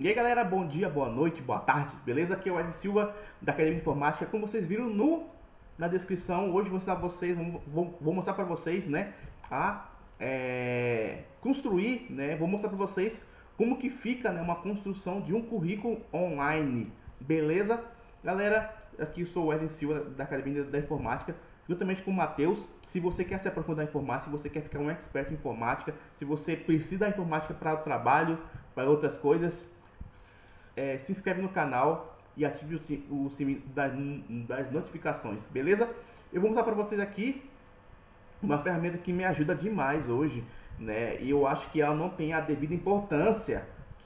E aí galera, bom dia, boa noite, boa tarde, beleza? Aqui é o Ed Silva da Academia Informática. Como vocês viram na descrição, hoje vou mostrar para vocês, né, a construir, né, vou mostrar para vocês como que fica, né, uma construção de um currículo online, beleza? Galera, aqui eu sou o Ed Silva da Academia da Informática, juntamente com o Matheus. Se você quer se aprofundar em informática, se você quer ficar um expert em informática, se você precisa da informática para o trabalho, para outras coisas, se inscreve no canal e ative o sininho das notificações, beleza? Eu vou mostrar para vocês aqui uma ferramenta que me ajuda demais hoje, né? E eu acho que ela não tem a devida importância,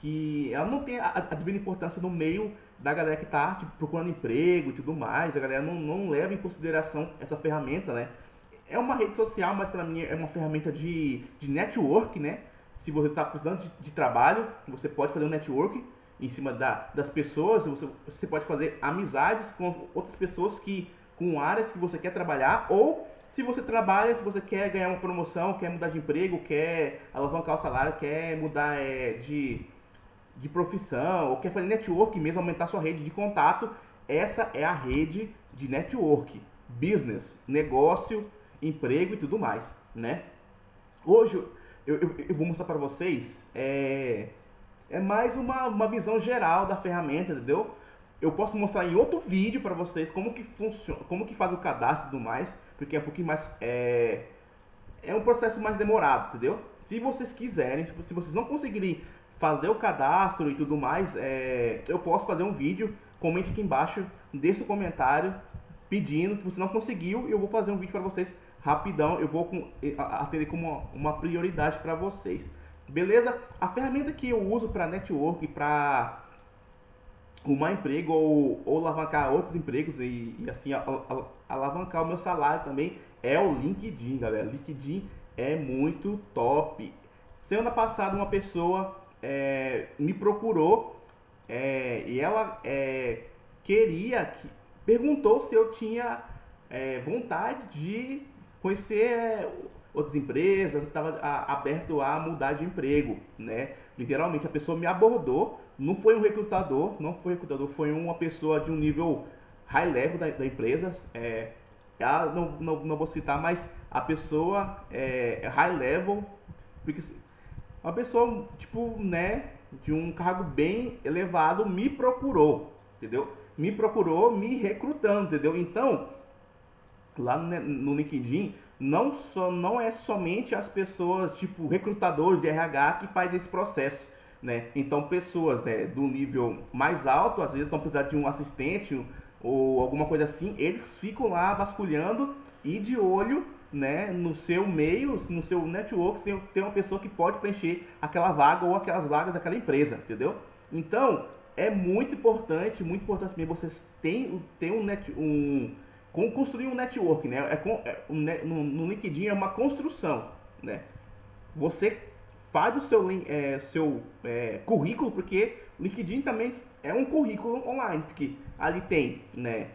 no meio da galera que está tipo, procurando emprego e tudo mais. A galera não leva em consideração essa ferramenta, né? É uma rede social, mas para mim é uma ferramenta de network, né? Se você está precisando de trabalho, você pode fazer um network em cima das pessoas. Você pode fazer amizades com outras pessoas com áreas que você quer trabalhar, ou se você trabalha, se você quer ganhar uma promoção, quer mudar de emprego, quer alavancar o salário, quer mudar de profissão, ou quer fazer network mesmo, aumentar sua rede de contato, essa é a rede de network, business, negócio, emprego e tudo mais, né? Hoje eu vou mostrar para vocês mais uma visão geral da ferramenta, entendeu? Eu posso mostrar em outro vídeo para vocês como que funciona, como que faz o cadastro e tudo mais, porque é um pouquinho mais é um processo mais demorado, entendeu? Se vocês quiserem, se vocês não conseguirem fazer o cadastro e tudo mais, eu posso fazer um vídeo. Comente aqui embaixo, deixe o comentário pedindo que você não conseguiu, e eu vou fazer um vídeo para vocês rapidão. Eu vou atender como uma prioridade para vocês, beleza? A ferramenta que eu uso para network, para arrumar emprego ou alavancar outros empregos e assim alavancar o meu salário também, é o LinkedIn, galera. LinkedIn é muito top. Semana passada uma pessoa me procurou e ela perguntou se eu tinha vontade de conhecer outras empresas, estava aberto a mudar de emprego, né? Literalmente a pessoa me abordou, não foi um recrutador, foi uma pessoa de um nível high level da empresa. Não vou citar, mas a pessoa é high level, porque uma pessoa tipo, né, de um cargo bem elevado me procurou, entendeu? Me procurou me recrutando, entendeu? Então, lá no LinkedIn, não é somente as pessoas, tipo, recrutadores de RH que faz esse processo, né? Então, pessoas, né, do nível mais alto, às vezes estão precisando de um assistente ou alguma coisa assim, eles ficam lá vasculhando e de olho, né, no seu meio, no seu network, tem uma pessoa que pode preencher aquela vaga ou aquelas vagas daquela empresa, entendeu? Então, é muito importante mesmo vocês construir um network, né? No LinkedIn é uma construção, né? Você faz o seu currículo, porque o LinkedIn também é um currículo online, porque ali tem, né,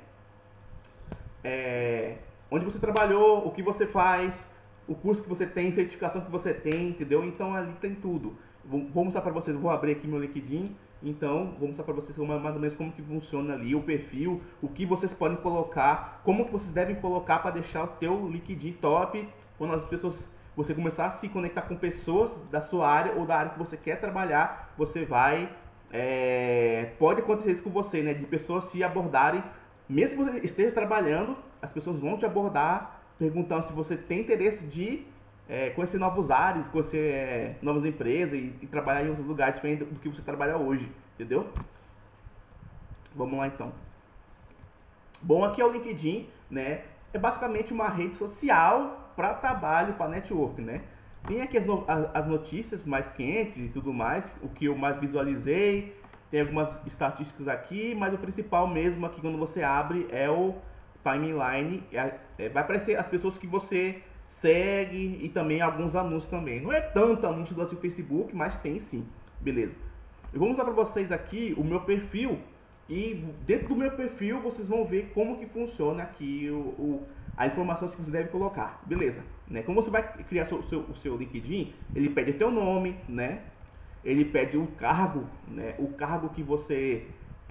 onde você trabalhou, o que você faz, o curso que você tem, certificação que você tem, entendeu? Então ali tem tudo. Vou mostrar para vocês, vou abrir aqui meu LinkedIn. Então, vou mostrar para vocês mais ou menos como que funciona ali o perfil, o que vocês podem colocar, como que vocês devem colocar para deixar o teu LinkedIn top. Quando as pessoas, você começar a se conectar com pessoas da sua área ou da área que você quer trabalhar, você vai, pode acontecer isso com você, né? De pessoas te abordarem, mesmo que você esteja trabalhando, as pessoas vão te abordar perguntando se você tem interesse de conhecer novos áreas, conhecer novas empresas e trabalhar em outros lugares diferentes do que você trabalha hoje, entendeu? Vamos lá então. Bom, aqui é o LinkedIn, né? É basicamente uma rede social para trabalho, para network, né? Tem aqui as notícias mais quentes e tudo mais, o que eu mais visualizei. Tem algumas estatísticas aqui, mas o principal mesmo aqui quando você abre é o timeline. Vai aparecer as pessoas que você segue e também alguns anúncios também. Não é tanto anúncio do Facebook, mas tem sim. Beleza. Eu vou mostrar para vocês aqui o meu perfil. E dentro do meu perfil vocês vão ver como que funciona aqui as informações que você deve colocar. Beleza. Né? Como você vai criar o seu LinkedIn, ele pede o teu nome, né? ele pede o cargo, né? O cargo que você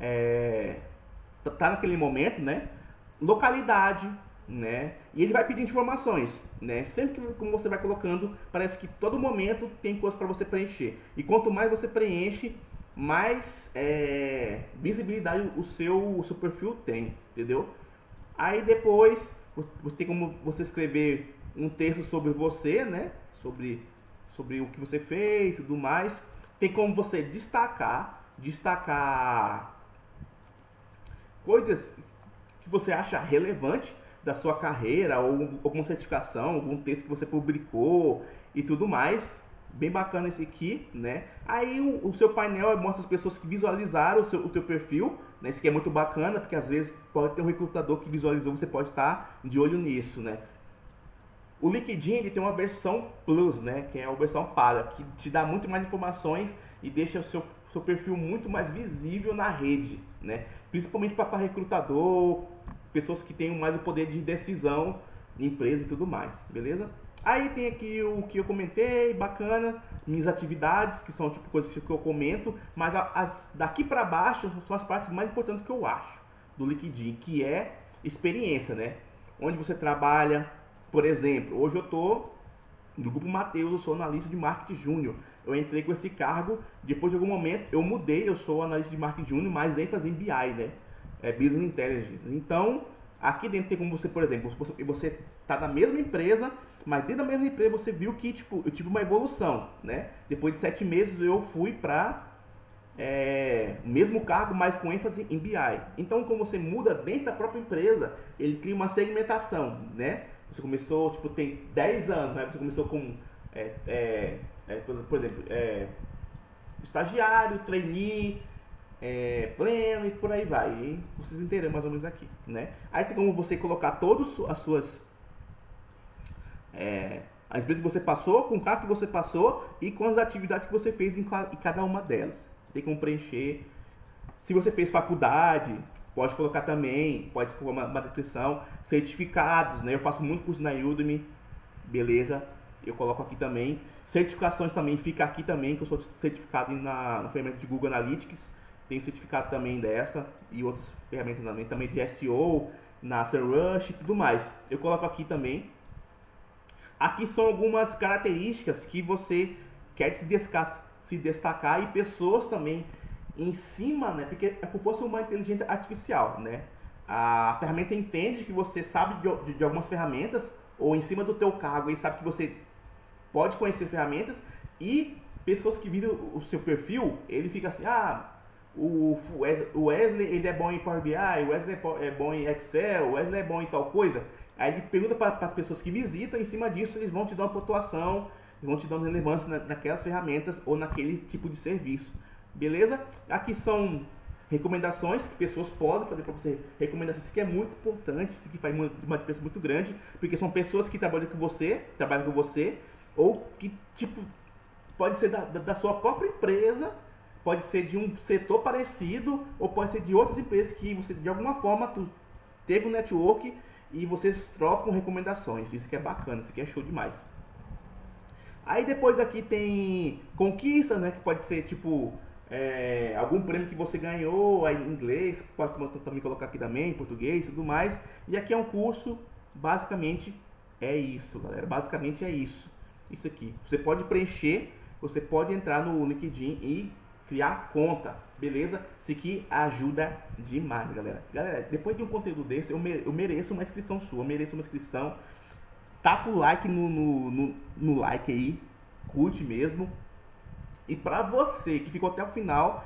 tá naquele momento, né? Localidade, né? E ele vai pedir informações, né? Sempre que como você vai colocando, parece que todo momento tem coisa para você preencher. E quanto mais você preenche, mais visibilidade o seu perfil tem, entendeu? Aí depois você tem como você escrever um texto sobre você, né? Sobre o que você fez e tudo mais. Tem como você destacar coisas que você acha relevante da sua carreira, ou alguma certificação, algum texto que você publicou e tudo mais. Bem bacana esse aqui, né? Aí o seu painel mostra as pessoas que visualizaram o teu perfil, né? Isso aqui é muito bacana, porque às vezes pode ter um recrutador que visualizou, você pode estar de olho nisso, né? O LinkedIn ele tem uma versão Plus, né? Que é a versão paga, que te dá muito mais informações e deixa o seu perfil muito mais visível na rede, né? Principalmente para recrutador, pessoas que tenham mais o poder de decisão em empresa e tudo mais, beleza? Aí tem aqui o que eu comentei, bacana, minhas atividades, que são tipo coisas que eu comento, mas daqui para baixo são as partes mais importantes que eu acho do LinkedIn, que é experiência, né? Onde você trabalha, por exemplo, hoje eu tô no Grupo Mateus, eu sou analista de marketing júnior. Eu entrei com esse cargo, depois de algum momento eu mudei, eu sou analista de marketing júnior, mais ênfase em BI, né? Business Intelligence. Então, aqui dentro tem como você, por exemplo, você tá na mesma empresa, mas dentro da mesma empresa você viu que tipo, eu tive uma evolução, né? Depois de 7 meses eu fui para o mesmo cargo, mas com ênfase em BI. Então, quando você muda dentro da própria empresa, ele cria uma segmentação, né? Você começou, tipo, tem 10 anos, né? Você começou com, por exemplo, estagiário, trainee, pleno e por aí vai. E vocês entenderam mais ou menos aqui, né? Aí tem como você colocar todas as suas as vezes que você passou, com o cargo que você passou e com as atividades que você fez em cada uma delas. Tem como preencher. Se você fez faculdade, pode colocar também, pode colocar uma descrição. Certificados, né? Eu faço muito curso na Udemy, beleza? Eu coloco aqui também. Certificações também, fica aqui também, que eu sou certificado na ferramenta de Google Analytics. Tenho certificado também dessa e outras ferramentas também de SEO, na SEMrush e tudo mais. Eu coloco aqui também. Aqui são algumas características que você quer se destacar e pessoas também em cima, né? Porque é como se fosse uma inteligência artificial, né? A ferramenta entende que você sabe de algumas ferramentas ou em cima do teu cargo ele sabe que você pode conhecer ferramentas e pessoas que viram o seu perfil, ele fica assim, o Wesley ele é bom em Power BI, o Wesley é bom em Excel, o Wesley é bom em tal coisa. Aí ele pergunta para as pessoas que visitam, em cima disso eles vão te dar uma pontuação, vão te dar relevância naquelas ferramentas ou naquele tipo de serviço. Beleza? Aqui são recomendações que pessoas podem fazer para você. Recomendações, isso aqui é muito importante, isso aqui faz uma diferença muito grande, porque são pessoas que trabalham com você, ou que tipo, pode ser da sua própria empresa, pode ser de um setor parecido, ou pode ser de outras empresas que você, de alguma forma, tu teve um network e vocês trocam recomendações. Isso aqui é bacana, isso aqui é show demais. Aí depois aqui tem conquistas, né? Que pode ser tipo algum prêmio que você ganhou aí em inglês, pode também colocar aqui também, em português e tudo mais. E aqui é um curso, basicamente é isso, galera. Basicamente é isso. Isso aqui. Você pode preencher, você pode entrar no LinkedIn e criar conta, beleza? Isso aqui ajuda demais, galera. Galera, depois de um conteúdo desse, eu mereço uma inscrição sua, eu mereço uma inscrição. Taca o like no like aí, curte mesmo. E pra você que ficou até o final,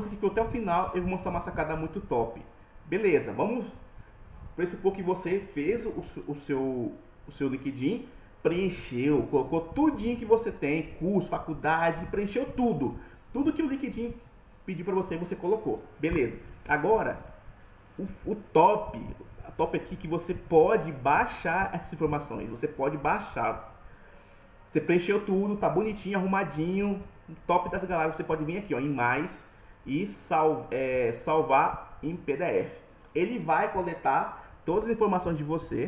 eu vou mostrar uma sacada muito top. Beleza, vamos pressupor que você fez o seu LinkedIn, preencheu, colocou tudinho que você tem, curso, faculdade, preencheu tudo. Tudo que o LinkedIn pediu para você, você colocou. Beleza. Agora, o top aqui que você pode baixar essas informações. Você pode baixar. Você preencheu tudo, tá bonitinho, arrumadinho. Top das galáxias, você pode vir aqui, ó, em mais e salvar em PDF. Ele vai coletar todas as informações de você.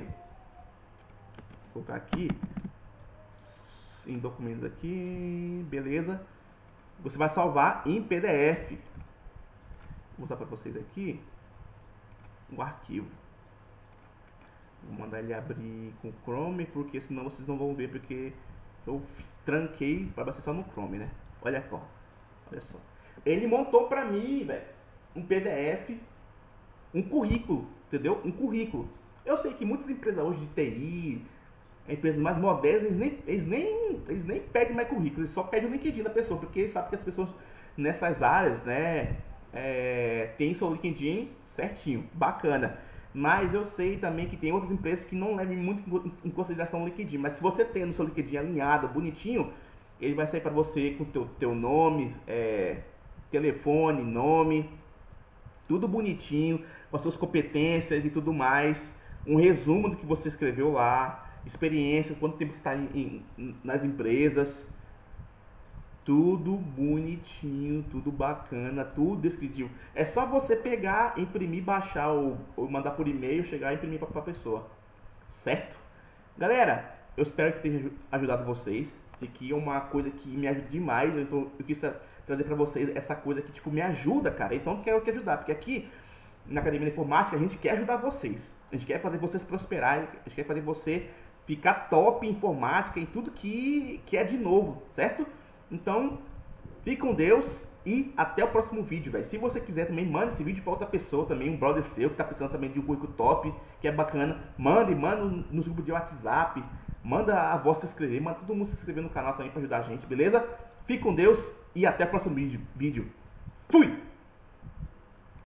Vou colocar aqui em documentos aqui, beleza? Você vai salvar em PDF. Vou mostrar para vocês aqui o arquivo. Vou mandar ele abrir com o Chrome, porque senão vocês não vão ver, porque eu tranquei para você só no Chrome, né? Olha só. Ele montou para mim, velho, um PDF, um currículo, entendeu? Um currículo. Eu sei que muitas empresas hoje de TI, empresas mais modernas, eles nem pedem mais currículo, eles só pedem o LinkedIn da pessoa, porque eles sabem que as pessoas nessas áreas, né, tem seu LinkedIn certinho, bacana. Mas eu sei também que tem outras empresas que não levam muito em consideração o LinkedIn. Mas se você tem no seu LinkedIn alinhado, bonitinho, ele vai sair para você com o teu nome, telefone, nome, tudo bonitinho, com as suas competências e tudo mais. Um resumo do que você escreveu lá, experiência, quanto tempo você está nas empresas. Tudo bonitinho, tudo bacana, tudo descritivo. É só você pegar, imprimir, baixar ou mandar por e-mail, chegar e imprimir para a pessoa. Certo? Galera, eu espero que tenha ajudado vocês. Isso aqui é uma coisa que me ajuda demais. Então eu quis trazer para vocês essa coisa que tipo me ajuda, cara. Então eu quero te ajudar, porque aqui na Academia de Informática a gente quer ajudar vocês. A gente quer fazer vocês prosperarem, a gente quer fazer você ficar top em informática e tudo que é de novo, certo? Então, fique com Deus e até o próximo vídeo, velho. Se você quiser também, manda esse vídeo para outra pessoa também, um brother seu que tá precisando também de um currículo top, que é bacana. Manda nos grupos de WhatsApp, manda a avó se inscrever, manda todo mundo se inscrever no canal também para ajudar a gente, beleza? Fique com Deus e até o próximo vídeo. Fui!